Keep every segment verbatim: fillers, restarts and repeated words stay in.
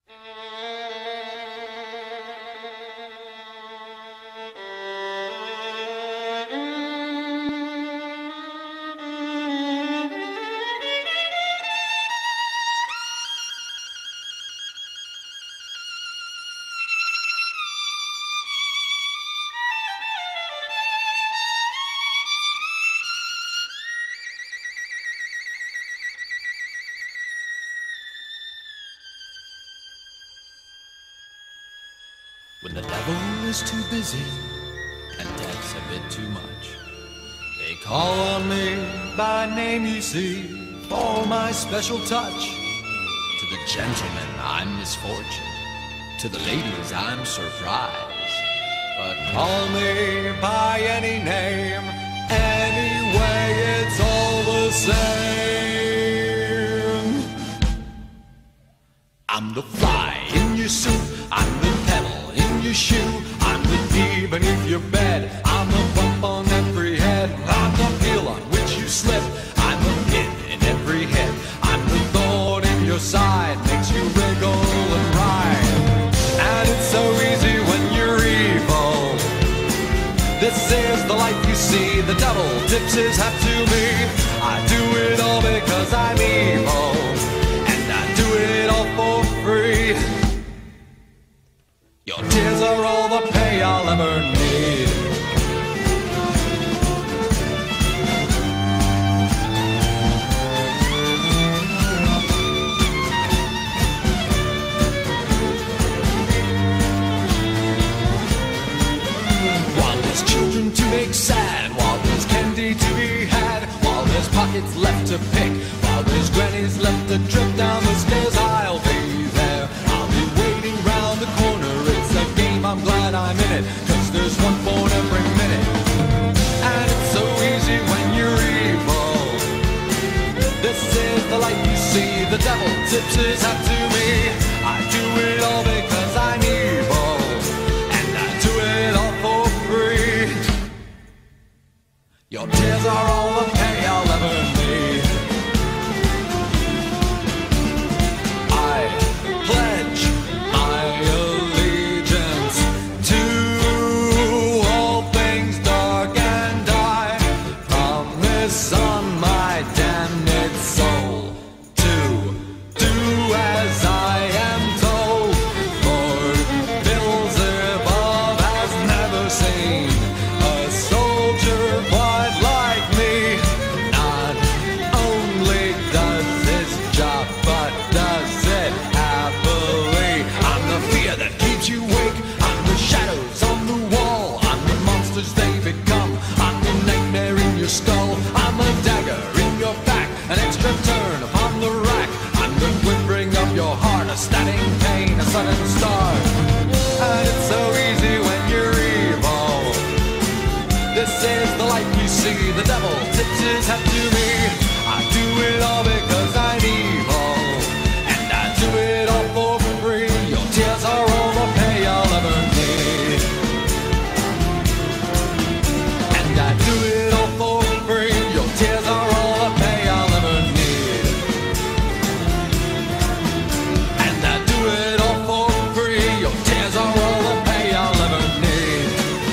When the devil is too busy and takes a bit too much, they call on me by name, you see, for my special touch. To the gentlemen, I'm misfortune. To the ladies, I'm surprise. But call me by any name, anyway, it's all the same. I'm the fly in your soup, I'm the pebble in your shoe, I'm the bee beneath your bed, I'm the bump on every head, I'm the peel on which you slip, I'm the pin in every head, I'm the thorn in your side, makes you wriggle and ride. And it's so easy when you're evil. This is the life you see, the devil tips his hat to me. I do it all because I'm evil, and I do it all for free. Your tears are all the pay I'll ever need. While there's children to make sad, while there's candy to be had, while there's pockets left to pick, while there's grannies left to trip down the stairs, I'll be there. I'll be waiting round the corner. I'm glad I'm in it, cause there's one phone every minute. And it's so easy when you're evil. This is the life you see, the devil tips his hat to me. I do it all because I'm evil, and I do it all for free. Your tears are all the pay I'll ever need. I pledge my allegiance to all things dark, and I promise on my damned soul to do as I am told. Lord Beelzebub has never seen a soldier quite like me. Not only does his job, but does it happily. I'm the fear that keeps you awake, I'm the shadows on the wall, I'm the monsters they become, I'm the nightmare in your skull, I'm a dagger in your back, an extra turn upon the rack, I'm the quivering of your heart, a stabbing pain, a sudden start. And it's so easy when you're evil. This is the life you see, the devil tips his hat to me. I do it all because I'm evil, and I do it all for free. Your tears are all the pay I'll ever need, and I do it all for free. Your tears are all the pay I'll ever need, and I do it all for free. Your tears are all the pay I'll ever need.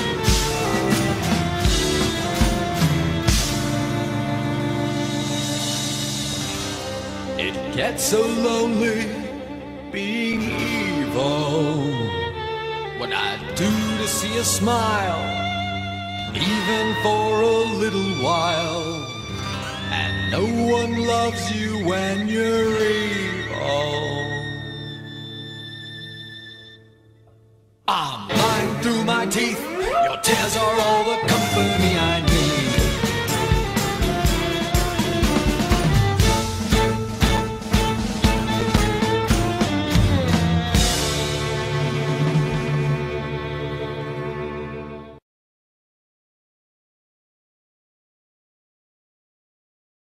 It gets so lonely being evil. What I do to see a smile, even for a little while, and no one loves you when you're evil. I'm lying through my teeth, your tears are all the company I need.